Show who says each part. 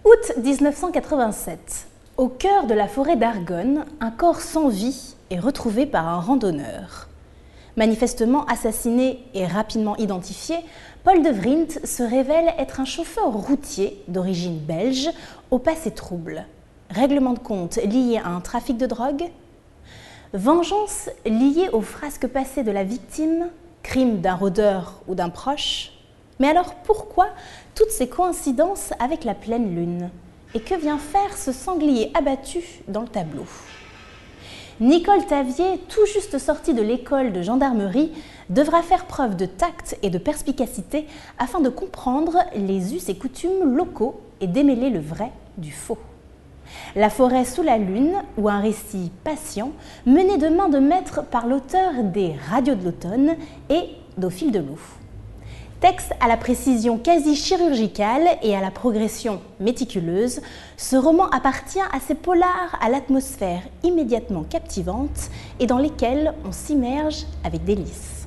Speaker 1: Août 1987. Au cœur de la forêt d'Argonne, un corps sans vie est retrouvé par un randonneur. Manifestement assassiné et rapidement identifié, Paul de Vrint se révèle être un chauffeur routier d'origine belge au passé trouble. Règlement de compte lié à un trafic de drogue? Vengeance liée au frasque passé de la victime? Crime d'un rôdeur ou d'un proche? Mais alors pourquoi toutes ces coïncidences avec la pleine lune? Et que vient faire ce sanglier abattu dans le tableau? Nicole Tavier, tout juste sortie de l'école de gendarmerie, devra faire preuve de tact et de perspicacité afin de comprendre les us et coutumes locaux et démêler le vrai du faux. La forêt sous la lune, ou un récit patient, mené de main de maître par l'auteur des Radios de l'automne et d'Au fil de loup. Texte à la précision quasi chirurgicale et à la progression méticuleuse, ce roman appartient à ces polars à l'atmosphère immédiatement captivante et dans lesquels on s'immerge avec délice.